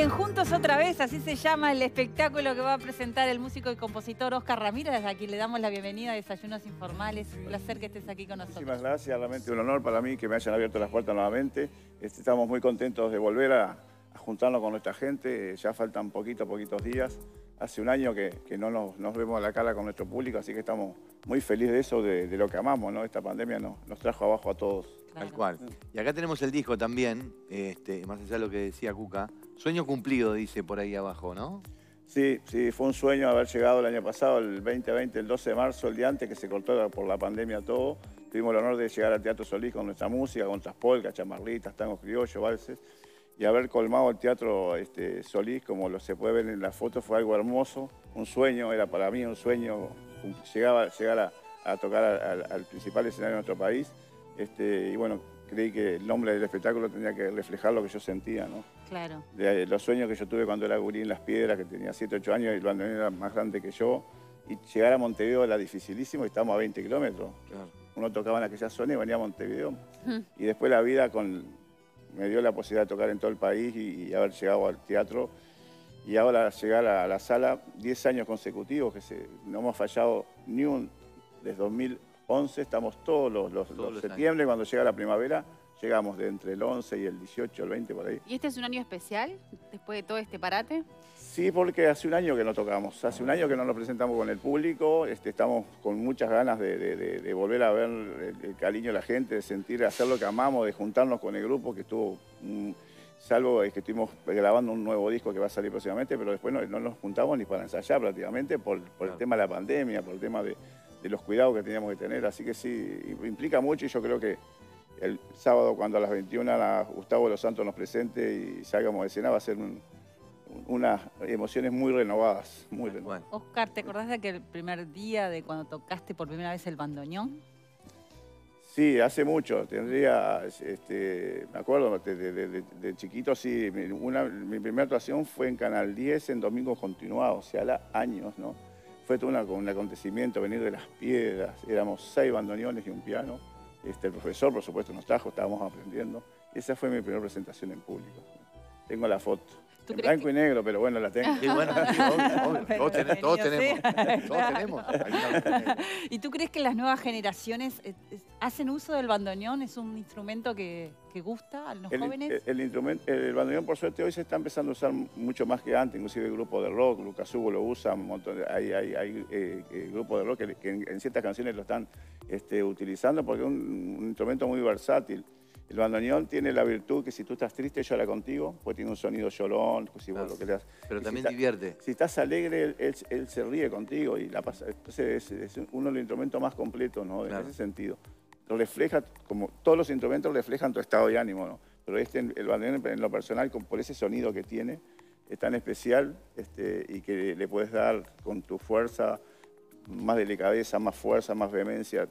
Bien, juntos otra vez, así se llama el espectáculo que va a presentar el músico y compositor Oscar Ramírez, a quien le damos la bienvenida a Desayunos Informales. Un placer que estés aquí con nosotros. Muchísimas gracias, realmente un honor para mí que me hayan abierto las puertas nuevamente. Estamos muy contentos de volver a juntarnos con nuestra gente, ya faltan poquitos días. Hace un año que no nos vemos a la cara con nuestro público, así que estamos muy felices de eso, de lo que amamos, ¿no? Esta pandemia nos trajo abajo a todos. Claro. Tal cual. Y acá tenemos el disco también, más allá de lo que decía Cuca. Sueño cumplido, dice por ahí abajo, ¿no? Sí, fue un sueño haber llegado el año pasado, el 2020, el 12 de marzo, el día antes que se cortó por la pandemia todo. Tuvimos el honor de llegar al Teatro Solís con nuestra música, con nuestras polcas, chamarritas, tangos criollos, valses. Y haber colmado el Teatro Solís, como se puede ver en la foto, fue algo hermoso. Un sueño, era para mí un sueño llegar a tocar al principal escenario de nuestro país. Y bueno, creí que el nombre del espectáculo tenía que reflejar lo que yo sentía, ¿no? Claro. De los sueños que yo tuve cuando era gurí en Las Piedras, que tenía 7, 8 años y el bandoneón era más grande que yo. Y llegar a Montevideo era dificilísimo y estamos a 20 kilómetros. Claro. Uno tocaba en aquella zona y venía a Montevideo. Y después la vida me dio la posibilidad de tocar en todo el país y haber llegado al teatro. Y ahora llegar a la sala 10 años consecutivos, que no hemos fallado ni un. Desde 2011 estamos todos los septiembre, cuando llega la primavera, llegamos de entre el 11 y el 18, el 20 por ahí. ¿Y este es un año especial, después de todo este parate? Sí, porque hace un año que no tocamos, hace un año que no nos presentamos con el público, estamos con muchas ganas de volver a ver el cariño de la gente, de sentir, hacer lo que amamos, de juntarnos con el grupo que estuvo, salvo que estuvimos grabando un nuevo disco que va a salir próximamente, pero después no nos juntamos ni para ensayar prácticamente por el tema de la pandemia, por el tema de los cuidados que teníamos que tener, así que sí, implica mucho y yo creo que el sábado cuando a las 21 Gustavo de los Santos nos presente y salgamos de escena va a ser unas emociones muy renovadas, muy renovadas. Oscar, ¿te acordás de aquel primer día de cuando tocaste por primera vez el bandoneón? Sí, hace mucho, me acuerdo de chiquito, sí, mi primera actuación fue en Canal 10 en Domingos Continuados, o sea, años, ¿no? Fue todo un acontecimiento, venir de Las Piedras, éramos 6 bandoneones y un piano. El profesor, por supuesto, nos trajo, estábamos aprendiendo. Esa fue mi primera presentación en público. Tengo la foto. En blanco y negro, pero bueno, la tengo. Sí, bueno, sí, obvio. Todos tenemos. ¿Y tú crees que las nuevas generaciones hacen uso del bandoneón? ¿Es un instrumento que gusta a los jóvenes? El bandoneón, por suerte, hoy se está empezando a usar mucho más que antes. Inclusive el grupo de rock, Lucas Hugo lo usa, un montón hay grupos de rock que en ciertas canciones lo están utilizando porque es un instrumento muy versátil. El bandoneón tiene la virtud que si tú estás triste llora contigo, pues tiene un sonido llorón, pues igual lo que le das. Pero también divierte. Si estás alegre, él se ríe contigo y la pasa. Entonces es uno de los instrumentos más completos, ¿no? En ese sentido. Lo refleja, como todos los instrumentos reflejan tu estado de ánimo, ¿no? Pero el bandoneón en lo personal, por ese sonido que tiene, es tan especial y que le puedes dar con tu fuerza, más delicadeza, más fuerza, más vehemencia.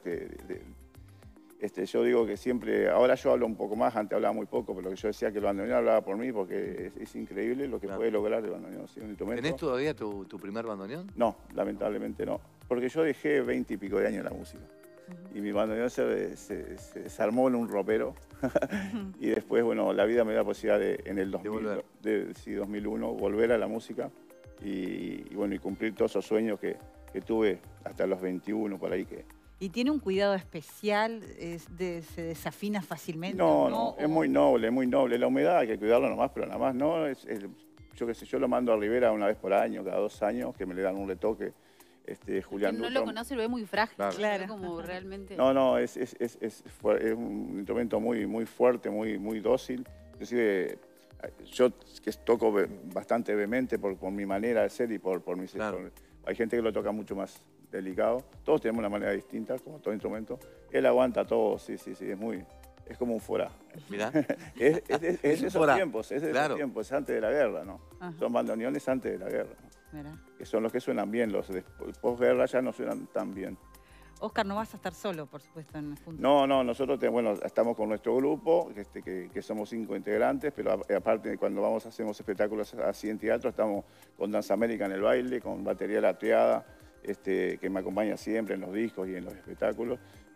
Yo digo que siempre, ahora yo hablo un poco más, antes hablaba muy poco, pero yo decía que el bandoneón hablaba por mí porque es increíble lo que puede lograr el bandoneón. ¿Sí? ¿Tenés todavía tu primer bandoneón? No, lamentablemente no, porque yo dejé 20 y pico de años la música. Y mi bandoneón se desarmó en un ropero y después, bueno, la vida me dio la posibilidad en el 2001 volver a la música y bueno, y cumplir todos esos sueños que tuve hasta los 21 por ahí que... ¿Y tiene un cuidado especial? ¿Se desafina fácilmente? No, es muy noble, es muy noble. La humedad hay que cuidarlo nomás, pero nada más no. Yo qué sé, yo lo mando a Rivera una vez por año, cada 2 años, que me le dan un retoque. Julián no lo conoce, lo ve muy frágil. Claro. Como realmente... No, es un instrumento muy fuerte, muy dócil. Inclusive yo que toco bastante vehemente por mi manera de ser y por mi... Claro. Hay gente que lo toca mucho más delicado. Todos tenemos una manera distinta, como todo instrumento. Él aguanta todo, sí, es como un forá. Mirá. Es de esos tiempos, es antes de la guerra, ¿no? Ajá. Son bandoneones antes de la guerra, ¿no? Mirá. Que son los que suenan bien, los de posguerra ya no suenan tan bien. Oscar, no vas a estar solo, por supuesto, en el Juntos. No, nosotros estamos con nuestro grupo, que somos 5 integrantes, pero aparte cuando hacemos espectáculos así en teatro, estamos con Danza América en el baile, con Batería La Triada, que me acompaña siempre en los discos y en los espectáculos.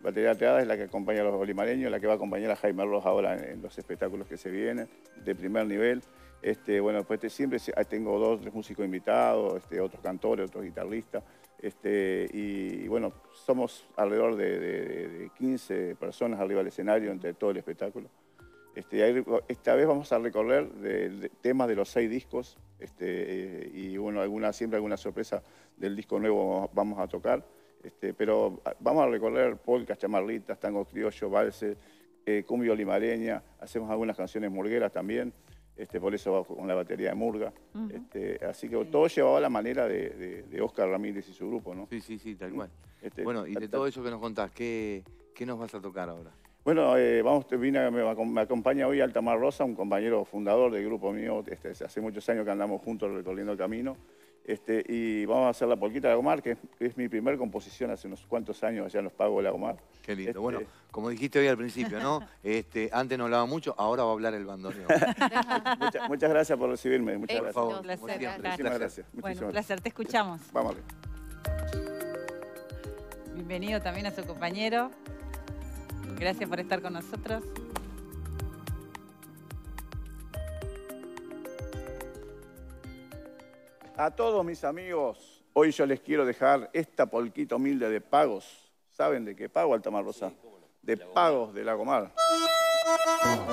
batería teada es la que acompaña a los olimareños, la que va a acompañar a Jaime Ross ahora en los espectáculos que se vienen, de primer nivel. Bueno, después siempre tengo 2 o 3 músicos invitados, otros cantores, otros guitarristas. Y bueno, somos alrededor de 15 personas arriba del escenario entre todo el espectáculo. Esta vez vamos a recorrer temas de los 6 discos y bueno, siempre alguna sorpresa del disco nuevo vamos a tocar. Pero vamos a recorrer polcas, chamarritas, tango criollo, valses, cumbia olimareña, hacemos algunas canciones murgueras también. Por eso va con la batería de murga. Así que todo llevado a la manera de Óscar Ramírez y su grupo, ¿no? Sí, tal cual. Bueno, y de todo eso que nos contás, ¿qué nos vas a tocar ahora? Bueno, me acompaña hoy Altamar Rosa, un compañero fundador del grupo mío. Hace muchos años que andamos juntos recorriendo el camino. Y vamos a hacer la polquita de Lagomar, que es mi primer composición hace unos cuantos años allá en los Pagos de Lagomar. Qué lindo. Bueno, como dijiste hoy al principio, ¿no? Antes no hablaba mucho, ahora va a hablar el bandoneón. Muchas gracias por recibirme. Muchas gracias. Por favor, Un placer. como siempre. Muchísimas gracias. Bueno, un placer, te escuchamos. Vámonos. Bienvenido también a su compañero. Gracias por estar con nosotros. A todos mis amigos, hoy yo les quiero dejar esta polquita humilde de Pagos. ¿Saben de qué pago, Altamar Rosa? De Pagos de Lagomar.